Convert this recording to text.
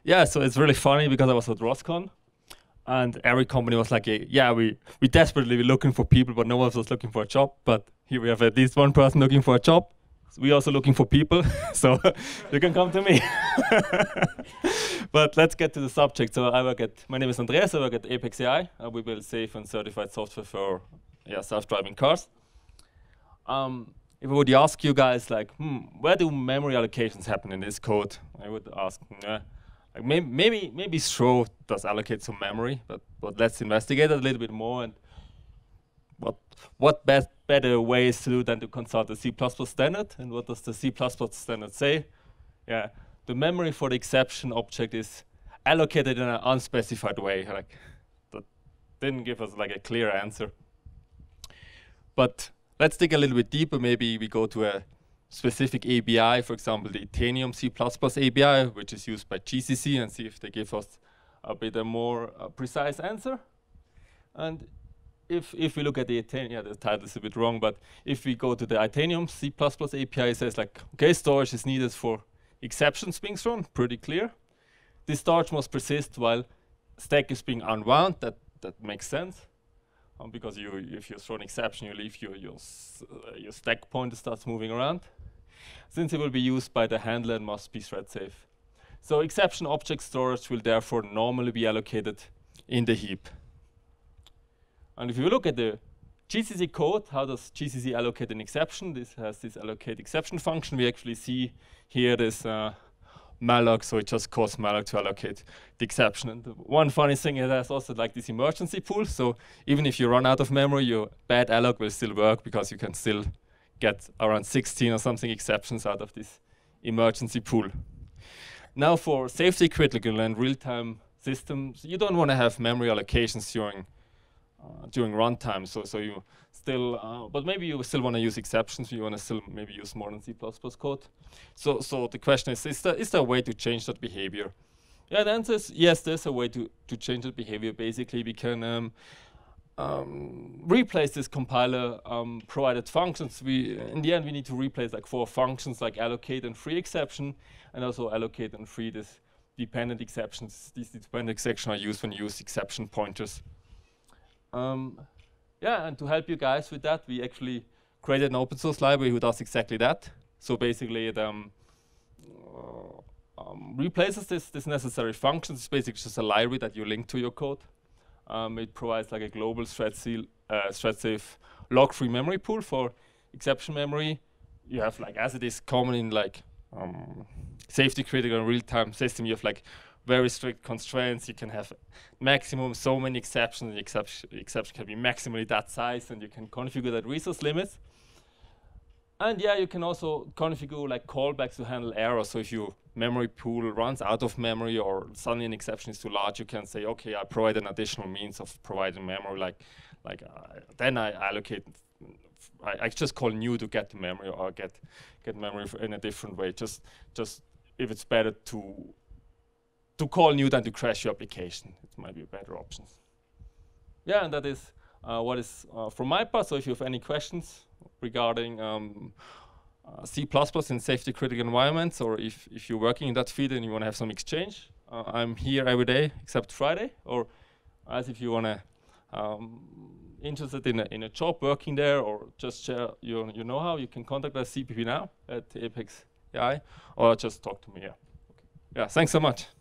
Yeah, so it's really funny because I was at ROSCON, and every company was like, yeah, we desperately were looking for people, but no one was looking for a job. But here we have at least one person looking for a job. So we also looking for people, so you can come to me. But let's get to the subject. So my name is Andreas, I work at Apex AI. We build safe and certified software for self-driving cars. If I would ask you guys, like, where do memory allocations happen in this code? I would ask, like maybe Throw does allocate some memory, but let's investigate it a little bit more. And what better ways to do than to consult the C++ standard? And what does the C++ standard say? Yeah, the memory for the exception object is allocated in an unspecified way. Like, that didn't give us like a clear answer. But let's dig a little bit deeper. Maybe we go to a specific ABI, for example, the Itanium C++ ABI, which is used by GCC, and see if they give us a bit more precise answer. And if we look at the Itanium, the title is a bit wrong, but if we go to the Itanium C++ API, it says like, okay, storage is needed for exceptions being thrown, pretty clear. This storage must persist while stack is being unwound. That makes sense. Because if you throw an exception, you leave your stack pointer starts moving around. Since it will be used by the handler, it must be thread safe. So exception object storage will therefore normally be allocated in the heap. And if you look at the GCC code, how does GCC allocate an exception? This has this allocate exception function. We actually see here this malloc, so it just calls malloc to allocate the exception. And one funny thing, it has also like this emergency pool. So even if you run out of memory, your bad alloc will still work because you can still get around 16 or something exceptions out of this emergency pool. Now for safety critical and real-time systems, you don't want to have memory allocations during runtime. So you still, but maybe you still want to use exceptions. You want to still maybe use more than C++ code. So the question is there a way to change that behavior? Yeah, the answer is yes, there's a way to change that behavior. Basically, we can replace this compiler provided functions. In the end, we need to replace like 4 functions like allocate and free exception, and also allocate and free this dependent exceptions. These dependent exceptions are used when you use exception pointers. Yeah, and to help you guys with that, we actually created an open source library who does exactly that. So basically, it replaces this necessary function. It's basically just a library that you link to your code. It provides like a global thread-safe log-free memory pool for exception memory. You have like, as it is common in like safety critical and real-time system, you have like very strict constraints. You can have maximum so many exceptions. The exception can be maximally that size, and you can configure that resource limits. And yeah, you can also configure like callbacks to handle errors. So if your memory pool runs out of memory or suddenly an exception is too large, you can say, okay, I provide an additional means of providing memory. Then I allocate. I just call new to get the memory, or get memory in a different way. Just if it's better to call new than to crash your application. It might be a better option. Yeah, and that is what is from my part. So if you have any questions regarding C++ in safety critical environments, or if you're working in that field and you want to have some exchange, I'm here every day except Friday. Or as if you want to interested in a job working there, or just share your know-how, you can contact us CPP now at Apex AI, or just talk to me. Yeah, thanks so much.